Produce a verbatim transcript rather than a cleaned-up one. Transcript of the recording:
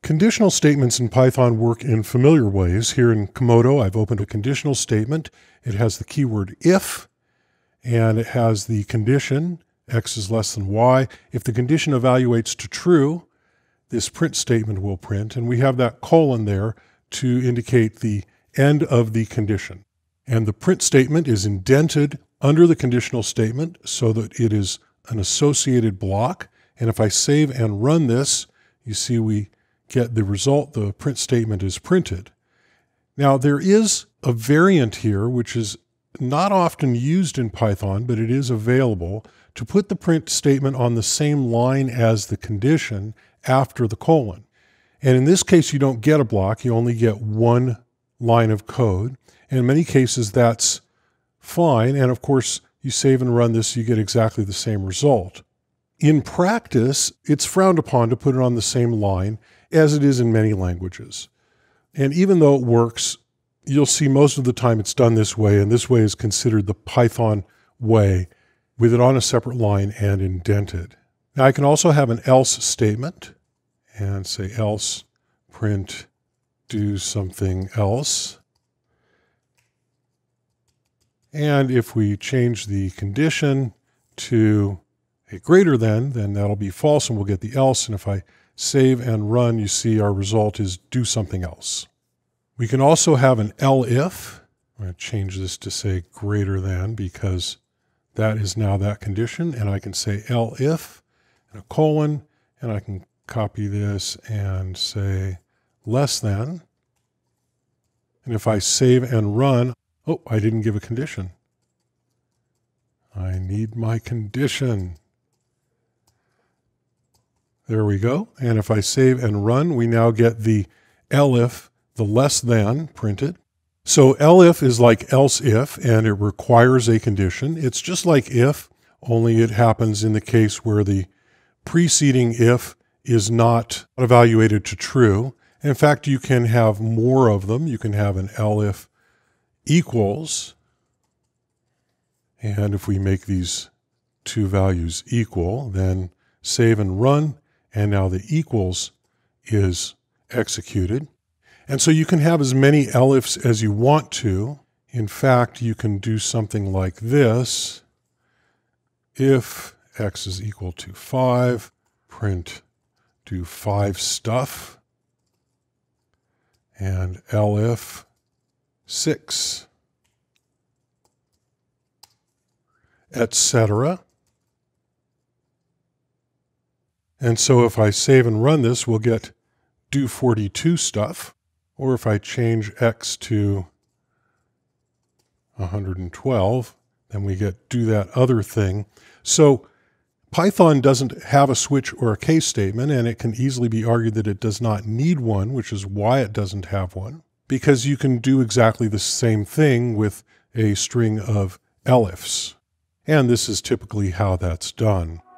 Conditional statements in Python work in familiar ways. Here in Komodo, I've opened a conditional statement. It has the keyword if, and it has the condition, x is less than y. If the condition evaluates to true, this print statement will print, and we have that colon there to indicate the end of the condition. And the print statement is indented under the conditional statement so that it is an associated block. And if I save and run this, you see we get the result, the print statement is printed. Now there is a variant here which is not often used in Python, but it is available to put the print statement on the same line as the condition after the colon. And in this case, you don't get a block, you only get one line of code. And in many cases, that's fine. And of course, you save and run this, you get exactly the same result. In practice, it's frowned upon to put it on the same line as it is in many languages. And even though it works, you'll see most of the time it's done this way, and this way is considered the Python way, with it on a separate line and indented. Now I can also have an else statement and say else print do something else. And if we change the condition to a greater than, then that'll be false and we'll get the else. And if I save and run, you see our result is do something else. We can also have an elif. I'm going to change this to say greater than because that is now that condition. And I can say elif and a colon, and I can copy this and say less than. And if I save and run, oh, I didn't give a condition. I need my condition. There we go. And if I save and run, we now get the elif, the less than, printed. So elif is like else if, and it requires a condition. It's just like if, only it happens in the case where the preceding if is not evaluated to true. In fact, you can have more of them. You can have an elif equals, and if we make these two values equal, then save and run, and now the equals is executed. And so you can have as many elifs as you want to. In fact, you can do something like this. If x is equal to five, print do five stuff, and elif six, et cetera. And so if I save and run this, we'll get do forty-two stuff. Or if I change x to one hundred twelve, then we get do that other thing. So Python doesn't have a switch or a case statement, and it can easily be argued that it does not need one, which is why it doesn't have one, because you can do exactly the same thing with a string of elifs. And this is typically how that's done.